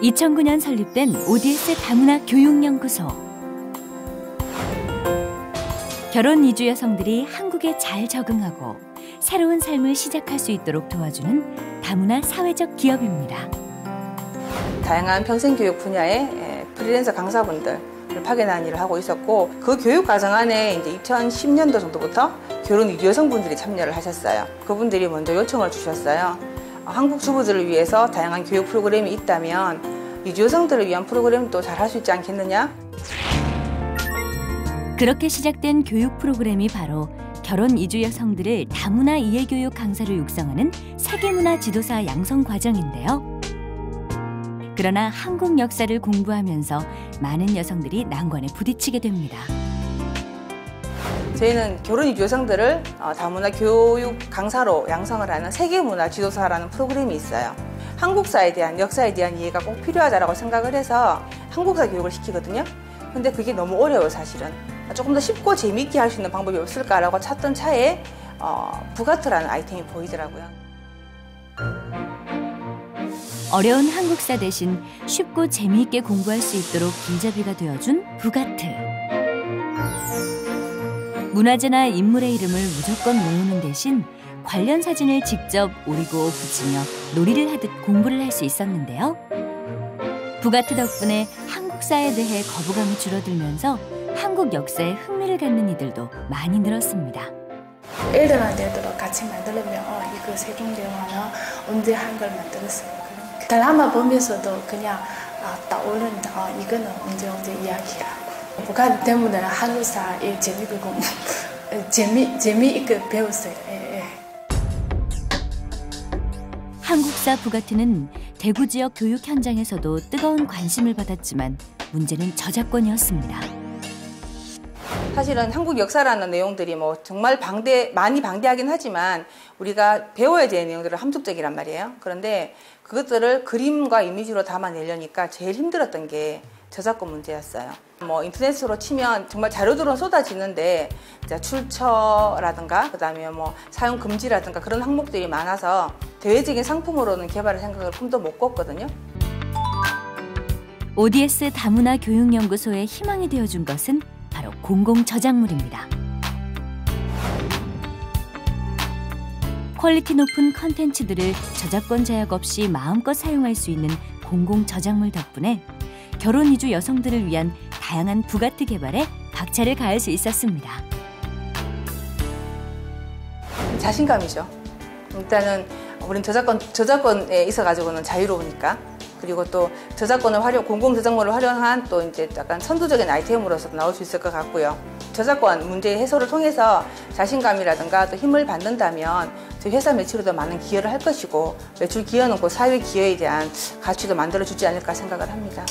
2009년 설립된 ODS 다문화 교육연구소. 결혼 이주 여성들이 한국에 잘 적응하고 새로운 삶을 시작할 수 있도록 도와주는 다문화 사회적 기업입니다. 다양한 평생교육 분야의 프리랜서 강사분들을 파견하는 일을 하고 있었고, 그 교육 과정 안에 이제 2010년도 정도부터 결혼 이주 여성분들이 참여를 하셨어요. 그분들이 먼저 요청을 주셨어요. 한국 주부들을 위해서 다양한 교육 프로그램이 있다면 이주 여성들을 위한 프로그램도 잘 할 수 있지 않겠느냐? 그렇게 시작된 교육 프로그램이 바로 결혼 이주 여성들을 다문화 이해교육 강사로 육성하는 세계문화 지도사 양성 과정인데요. 그러나 한국 역사를 공부하면서 많은 여성들이 난관에 부딪히게 됩니다. 저희는 결혼 이주 여성들을 다문화 교육 강사로 양성을 하는 세계문화 지도사라는 프로그램이 있어요. 한국사에 대한, 역사에 대한 이해가 꼭 필요하다고 생각을 해서 한국사 교육을 시키거든요. 근데 그게 너무 어려워요, 사실은. 조금 더 쉽고 재미있게 할 수 있는 방법이 없을까라고 찾던 차에 부가트라는 아이템이 보이더라고요. 어려운 한국사 대신 쉽고 재미있게 공부할 수 있도록 길잡이가 되어준 부가트. 문화재나 인물의 이름을 무조건 외우는 대신 관련 사진을 직접 오리고 붙이며 놀이를 하듯 공부를 할 수 있었는데요. 부가트 덕분에 한국사에 대해 거부감이 줄어들면서 한국 역사에 흥미를 갖는 이들도 많이 늘었습니다. 애들한테도 같이 만들면 이거 세종대왕은 언제 한글 만들었어요. 드라마 보면서도 그냥 떠오른다. 이거는 언제 이야기하고. 북한 때문에 한국사 재미있게 배웠어요. 한국사 부가트는 대구 지역 교육 현장에서도 뜨거운 관심을 받았지만 문제는 저작권이었습니다. 사실은 한국 역사라는 내용들이 정말 많이 방대하긴 하지만 우리가 배워야 되는 내용들은 함축적이란 말이에요. 그런데 그것들을 그림과 이미지로 담아내려니까 제일 힘들었던 게 저작권 문제였어요. 인터넷으로 치면 정말 자료들은 쏟아지는데 출처라든가 그다음에 사용 금지라든가 그런 항목들이 많아서 대외적인 상품으로는 개발을 생각을 꿈도 못 꿨거든요. ODS 다문화 교육연구소의 희망이 되어준 것은 바로 공공 저작물입니다. 퀄리티 높은 컨텐츠들을 저작권 제약 없이 마음껏 사용할 수 있는 공공 저작물 덕분에 결혼 이주 여성들을 위한 다양한 부가트 개발에 박차를 가할 수 있었습니다. 자신감이죠. 일단은 우린 저작권에 있어가지고는 자유로우니까. 그리고 또 공공 저작물을 활용한 또 이제 약간 선두적인 아이템으로서 나올 수 있을 것 같고요. 저작권 문제 해소를 통해서 자신감이라든가 또 힘을 받는다면 저희 회사 매출에도 많은 기여를 할 것이고, 매출 기여는 곧 사회 기여에 대한 가치도 만들어주지 않을까 생각을 합니다.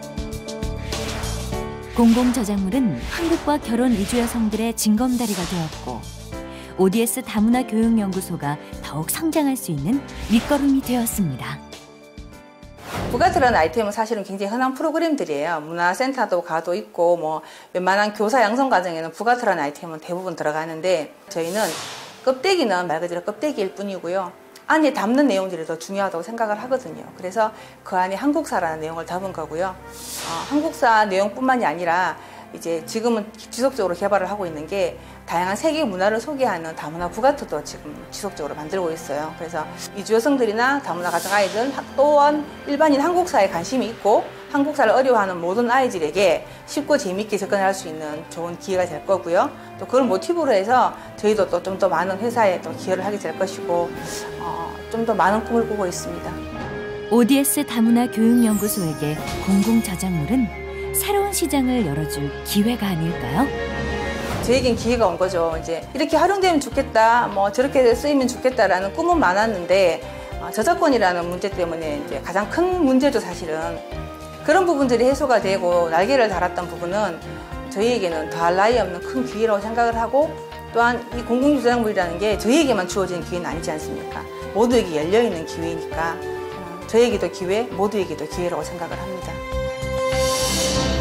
공공 저작물은 한국과 결혼 이주 여성들의 징검다리가 되었고, ODS 다문화 교육연구소가 더욱 성장할 수 있는 밑거름이 되었습니다. 부가트라는 아이템은 사실은 굉장히 흔한 프로그램들이에요. 문화센터도 가도 있고 웬만한 교사 양성 과정에는 부가트라는 아이템은 대부분 들어가는데, 저희는 껍데기는 말 그대로 껍데기일 뿐이고요. 안에 담는 내용들이 더 중요하다고 생각을 하거든요. 그래서 그 안에 한국사라는 내용을 담은 거고요. 한국사 내용뿐만이 아니라 이제 지금은 지속적으로 개발을 하고 있는 게 다양한 세계 문화를 소개하는 다문화 부가트도 지금 지속적으로 만들고 있어요. 그래서 이주 여성들이나 다문화 가정 아이들 또한 일반인 한국사에 관심이 있고 한국사를 어려워하는 모든 아이들에게 쉽고 재미있게 접근할 수 있는 좋은 기회가 될 거고요. 또 그걸 모티브로 해서 저희도 또 좀 더 많은 회사에 또 기여를 하게 될 것이고 좀 더 많은 꿈을 꾸고 있습니다. ODS 다문화 교육연구소에게 공공 저작물은 새로운 시장을 열어줄 기회가 아닐까요? 저에겐 기회가 온 거죠. 이제 이렇게 활용되면 좋겠다, 저렇게 쓰이면 좋겠다라는 꿈은 많았는데 저작권이라는 문제 때문에 이제 가장 큰 문제죠, 사실은. 그런 부분들이 해소가 되고 날개를 달았던 부분은 저희에게는 더할 나위 없는 큰 기회라고 생각을 하고, 또한 이 공공 저작물이라는 게 저희에게만 주어진 기회는 아니지 않습니까? 모두에게 열려있는 기회니까 저에게도 기회, 모두에게도 기회라고 생각을 합니다.